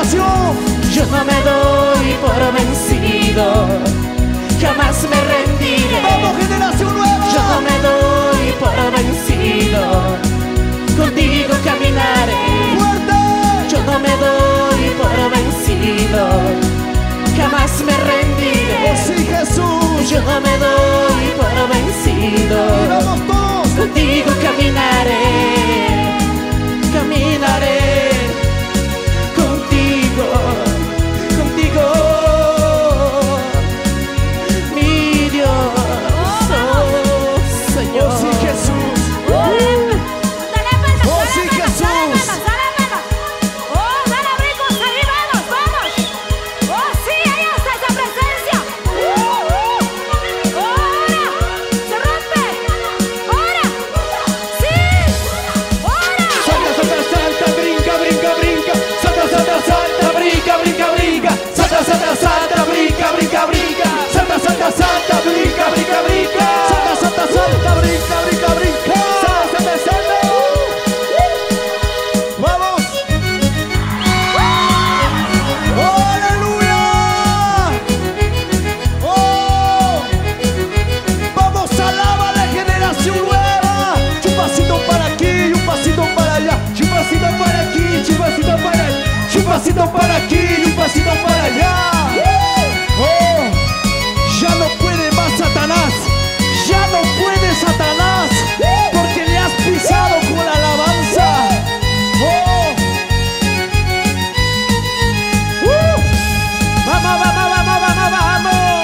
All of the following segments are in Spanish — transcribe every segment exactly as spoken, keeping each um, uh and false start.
generación. Yo no me doy por vencido, jamás me rendiré. Vamos, generación nueva. Yo no me doy por vencido, contigo caminaré. Fuerte. Yo no me doy por vencido, jamás me rendiré. Oh, sí, Jesús. Yo no me doy por vencido, Y vamos todos. contigo caminaré, caminaré, contigo, contigo, mi Dios, oh Señor. Oh, sí, Jesús. Oh, sí, Jesús. Oh, dale ricos, ahí vamos, vamos. Oh, sí, ahí está esa presencia. Ahora, se rompe. Ahora, sí. Ahora. Salta, salta, salta, brinca, brinca, brinca. Salta, salta, salta, brinca, brinca, brinca. Salta, salta, salta, brinca, brinca, brinca. Salta, salta, salta, brinca, brinca, brinca. Salta, salta, salta, brinca, brinca, brinca. Salta, salta, salta. Vamos. ¡Oh, aleluya! ¡Oh! Vamos, alaba la generación nueva. Un pasito para aquí y un pasito para allá. Un pasito para aquí, un pasito para allá. Un pasito para aquí y un pasito para allá. ¡Oh! Ya no puede más Satanás. Ya no puede Satanás. Porque le has pisado con la alabanza. ¡Oh! ¡Uh! ¡Vamos, vamos, vamos, vamos, vamos!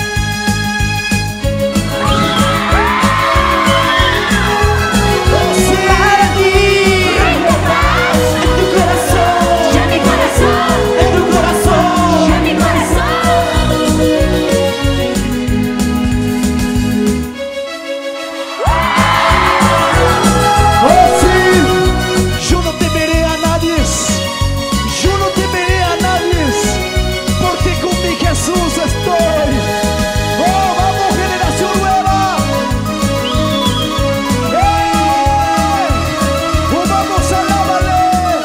Para ti, en tu corazón, Ya mi corazón, en tu corazón. ya mi corazón. ¡Oh, sí! Yo no temeré a nadie. Yo no temeré a nadie. Porque con mi Jesús estoy. ¡Oh, vamos, generación nueva! ¡Eh! ¡Oh, vamos, alábale!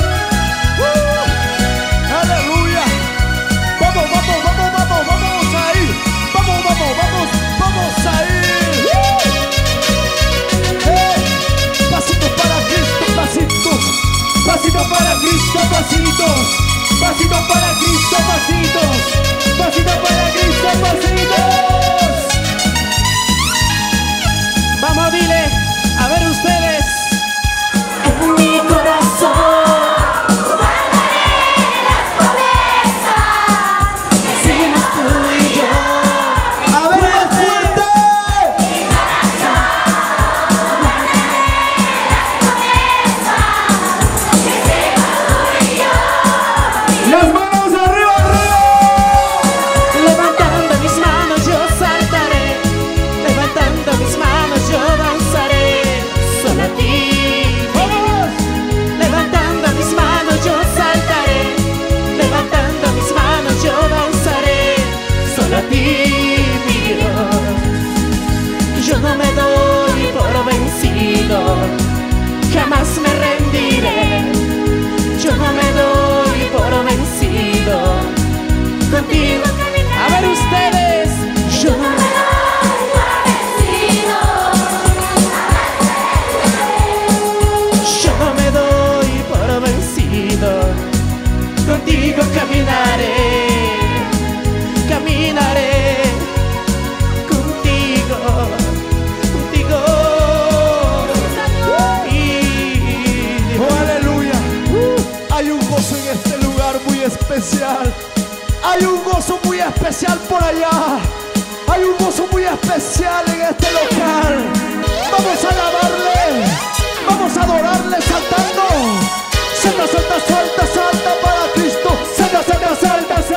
¡Uh! ¡Aleluya! ¡Vamos, vamos, vamos, vamos! ¡Vamos ahí! ¡Vamos, vamos, vamos! ¡Vamos ahí! ¡Eh! Pasitos para Cristo, pasitos. Pasitos para Cristo, pasitos. Pasitos para Cristo, pasitos. Pasitos para Cristo, pasitos. Vamos, dile, a ver ustedes. En mi corazón, seguimos tú y yo. A ver, más fuerte. Las manos arriba, arriba. Levantando mis manos yo saltaré, levantando mis manos yo danzaré, solo a ti. Vamos. Levantando mis manos yo saltaré, levantando mis manos yo danzaré, solo a ti, mi Dios. Yo no me doy por vencido, jamás me rendiré. Yo no me doy por vencido, contigo. A ver ustedes, yo no me Yo no me doy por vencido, contigo caminaré, caminaré, contigo, contigo. Y- Oh, aleluya. Uh, hay un gozo en este lugar muy especial. Hay un gozo muy especial por allá. Hay un gozo muy especial en este local. Vamos a alabarle. Vamos a adorarle saltando. Salta, salta, salta, salta para Cristo. Salta, salta, salta,